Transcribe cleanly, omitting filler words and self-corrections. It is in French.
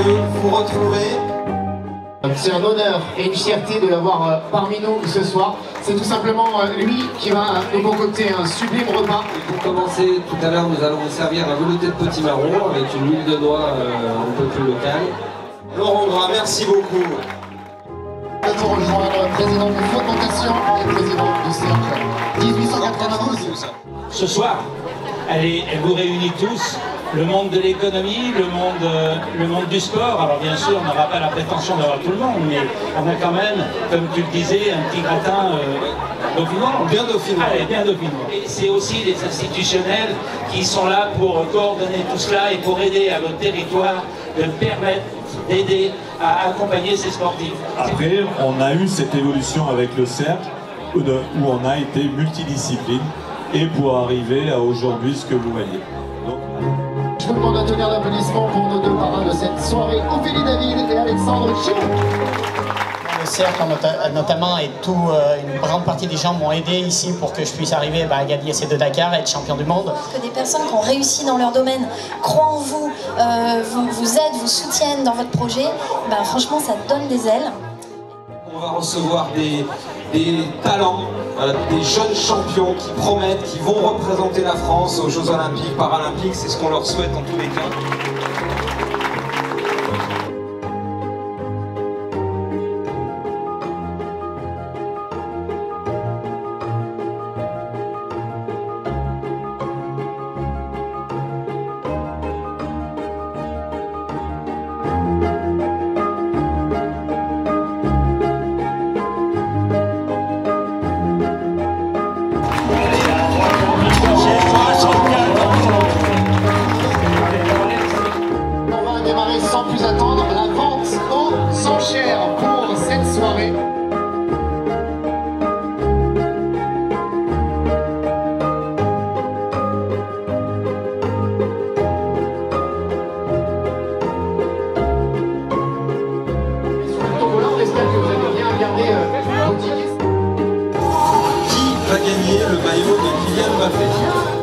vous retrouver. C'est un honneur et une fierté de l'avoir parmi nous ce soir. C'est tout simplement lui qui va nous concocter un sublime repas. Et pour commencer, tout à l'heure, nous allons vous servir un velouté de potimarron avec une huile de noix un peu plus locale. Laurent Gras, merci beaucoup. Pour rejoindre président du Fonds de Notation et président du cercle 1892. Ce soir, elle vous réunit tous. Le monde de l'économie, le monde du sport. Alors bien sûr, on n'aura pas la prétention d'avoir tout le monde, mais on a quand même, comme tu le disais, un petit gratin dauphinois. Bien dauphinois. Allez, bien dauphinois. Et c'est aussi les institutionnels qui sont là pour coordonner tout cela et pour aider à notre territoire, de permettre d'aider à accompagner ces sportifs. Après, on a eu cette évolution avec le cercle où on a été multidiscipline et pour arriver à aujourd'hui ce que vous voyez. Donc, je vous demande un tonnerre d'applaudissements pour nos deux parrains de cette soirée, Ophélie David et Alexandre Chiron. Le cercle notamment et une grande partie des gens m'ont aidé ici pour que je puisse arriver à gagner ces 2 Dakar et être champion du monde. Que des personnes qui ont réussi dans leur domaine croient en vous, vous aident, vous soutiennent dans votre projet, franchement ça donne des ailes. On va recevoir des talents, des jeunes champions qui promettent, qui vont représenter la France aux Jeux Olympiques, Paralympiques, c'est ce qu'on leur souhaite en tous les cas. Sans plus attendre, la vente aux enchères pour cette soirée. Sur le tombola, on espère que vous avez bien regardé vos tickets. Qui va gagner le maillot de Kylian Mbappé?